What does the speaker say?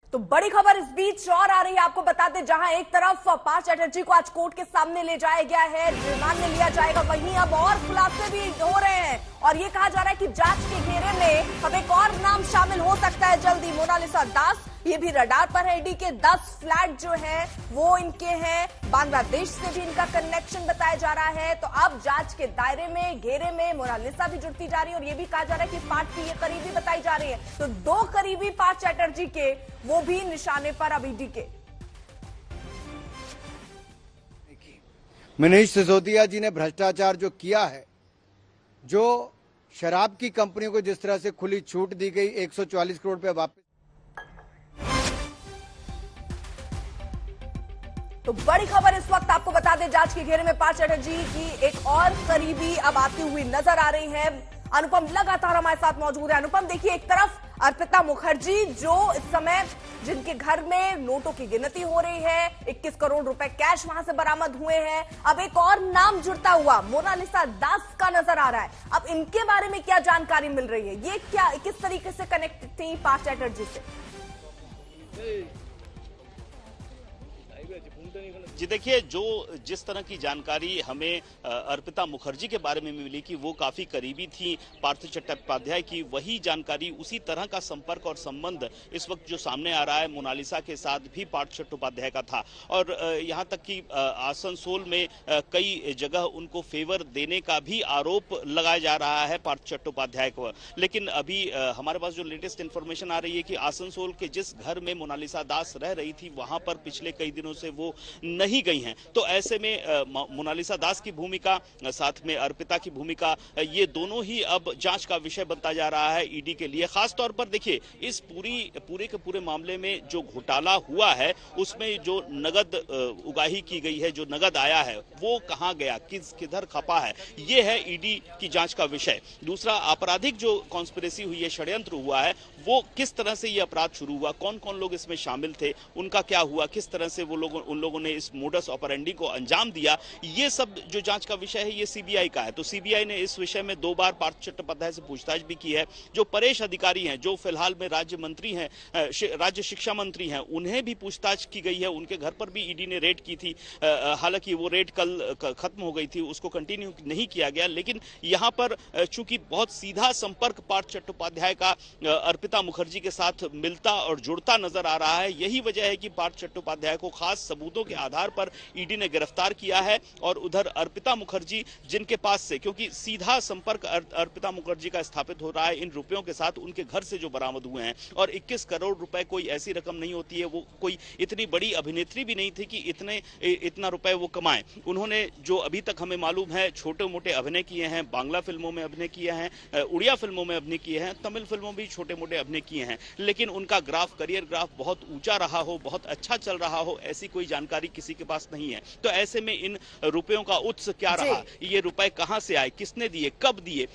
तो बड़ी खबर इस बीच और आ रही है, आपको बता दें, जहां एक तरफ पार्थ चैटर्जी को आज कोर्ट के सामने ले जाया गया है, रिमांड में लिया जाएगा, वहीं अब और खुलासे भी हो रहे हैं और ये कहा जा रहा है कि जांच के घेरे में अब एक और नाम शामिल हो सकता है जल्दी। मोनालिसा दास, ये भी रडार पर है। ईडी के 10 फ्लैट जो है वो इनके हैं, बांग्लादेश से भी इनका कनेक्शन बताया जा रहा है। तो अब जांच के दायरे में, घेरे में मोनालिसा भी जुड़ती जा रही है और ये भी कहा जा रहा है कि पार्थ की ये करीबी बताई जा रही है। तो 2 करीबी पार्थ चैटर्जी के वो भी निशाने पर अब ईडी के। मनीष सिसोदिया जी ने भ्रष्टाचार जो किया है, जो शराब की कंपनियों को जिस तरह से खुली छूट दी गई 144 करोड़ रुपए वापस। तो बड़ी खबर इस वक्त आपको बता दें, जांच के घेरे में पार्थ चैटर्जी की एक और करीबी अब आती हुई नजर आ रही है। अनुपम लगातार हमारे साथ मौजूद है। अनुपम, देखिए, एक तरफ अर्पिता मुखर्जी जो इस समय जिनके घर में नोटों की गिनती हो रही है, 21 करोड़ रुपए कैश वहां से बरामद हुए हैं। अब एक और नाम जुड़ता हुआ मोनालिसा दास का नजर आ रहा है। अब इनके बारे में क्या जानकारी मिल रही है? ये क्या, किस तरीके से कनेक्ट थी पार्थ चैटर्जी से? जी देखिए, जिस तरह की जानकारी हमें अर्पिता मुखर्जी के बारे में मिली कि वो काफी करीबी थी पार्थ चट्टोपाध्याय की, वही जानकारी, उसी तरह का संपर्क और संबंध इस वक्त जो सामने आ रहा है मोनालिसा के साथ भी पार्थ चट्टोपाध्याय का था। और यहाँ तक कि आसनसोल में कई जगह उनको फेवर देने का भी आरोप लगाया जा रहा है पार्थ चट्टोपाध्याय को। लेकिन अभी हमारे पास जो लेटेस्ट इंफॉर्मेशन आ रही है कि आसनसोल के जिस घर में मोनालिसा दास रह रही थी, वहां पर पिछले कई दिनों से वो नहीं गई हैं। तो ऐसे में मोनालिसा दास की भूमिका, साथ में अर्पिता की भूमिका, ये दोनों ही अब जांच का विषय बनता जा रहा है ईडी के लिए। खास तौर पर देखिए, इस पूरे के पूरे मामले में जो घोटाला हुआ है, उसमें जो नगद उगाही की गई है, जो नगद आया है, वो कहां गया, किधर खपा है, ये है ईडी की जांच का विषय। दूसरा, आपराधिक जो कॉन्स्पिरेसी हुई है, षड्यंत्र हुआ है, वो किस तरह से ये अपराध शुरू हुआ, कौन कौन लोग इसमें शामिल थे, उनका क्या हुआ, किस तरह से उन लोगों ने इस मोडस ऑपरेंडी को अंजाम दिया, ये सब जो जांच का विषय है, ये सीबीआई का है। तो सीबीआई ने इस विषय में 2 बार पार्थ चट्टोपाध्याय से पूछताछ भी की है। जो परेश अधिकारी हैं, जो फिलहाल में राज्य मंत्री हैं, राज्य शिक्षा मंत्री हैं, उन्हें भी पूछताछ की गई है। उनके घर पर भी ईडी ने रेड की थी। हालांकि वो रेड कल खत्म हो गई थी, उसको कंटिन्यू नहीं किया गया। लेकिन यहाँ पर चूंकि बहुत सीधा संपर्क पार्थ चट्टोपाध्याय का अर्पिता मुखर्जी के साथ मिलता और जुड़ता नजर आ रहा है, यही वजह है कि पार्थ चट्टोपाध्याय को खास सबूतों के आधार पर ईडी ने गिरफ्तार किया है। और उधर अर्पिता मुखर्जी, जिनके पास से, क्योंकि सीधा संपर्क अर्पिता मुखर्जी का स्थापित हो रहा है इन रुपयों के साथ, उनके घर से जो बरामद हुए हैं, और 21 करोड़ रुपए कोई ऐसी रकम नहीं होती है, वो कोई इतनी बड़ी अभिनेत्री भी नहीं थी कि इतना रुपए वो कमाएं। उन्होंने, जो अभी तक हमें मालूम है, छोटे मोटे अभिनय किए हैं, बांग्ला फिल्मों में अभिनय किए हैं, उड़िया फिल्मों में अभिनय किए हैं, तमिल फिल्मों में भी छोटे मोटे अभिनय किए हैं। लेकिन उनका करियर ग्राफ बहुत ऊंचा रहा हो, बहुत अच्छा चल रहा हो, ऐसी कोई जानकारी किसी के पास नहीं है। तो ऐसे में इन रुपयों का उत्स क्या रहा, ये रुपए कहां से आए, किसने दिए, कब दिए,